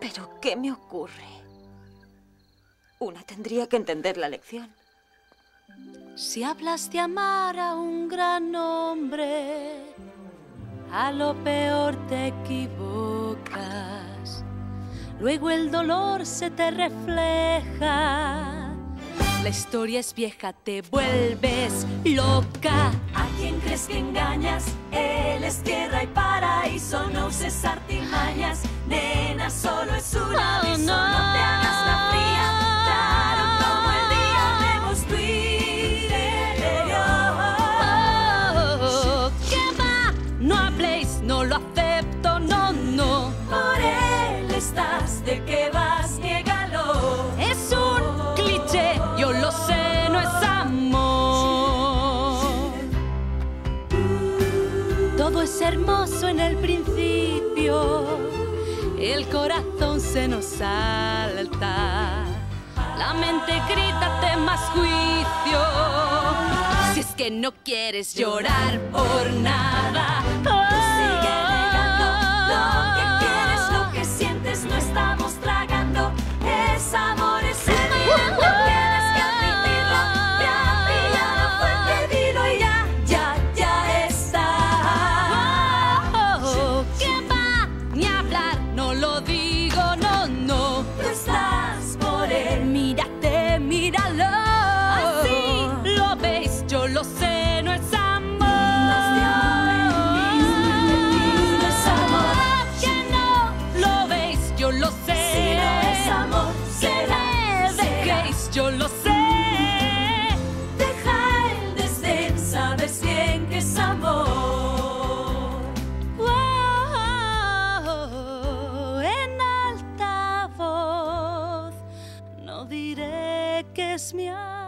¿Pero qué me ocurre? Una tendría que entender la lección. Si hablas de amar a un gran hombre, a lo peor te equivocas. Luego el dolor se te refleja. La historia es vieja, te vuelves loca. ¿A quién crees que engañas? Él es tierra y paraíso. No uses artimañas, nena, solo es un aviso. No te hagas la fría, claro como el día debemos tu interior. ¿Qué va? No habléis, no lo acepto, no, no. Por él estás, ¿de qué vas? Niégalo. Es un cliché, yo lo sé, no es amor. Todo es hermoso en el principio, el corazón se nos salta, la mente grita, ten más juicio. Si es que no quieres llorar por nada, Sigue negando lo que quieres, lo que sientes, no estamos tragando. Es amor, es evidente, tienes que admitirlo. Te ha pillado fuerte, dilo y ya está. ¿qué va? Ni hablar, no lo digo, no, no. Tú estás por él. Mírate, míralo. Así lo veis, yo lo sé, no es amor. Nos dio el mismo no es amor. Que no lo veis, yo lo sé. Si no es amor, será, Dejéis, yo lo sé. Deja el desdén, sabes bien que es amor. En alta voz, no diré que es mi amor.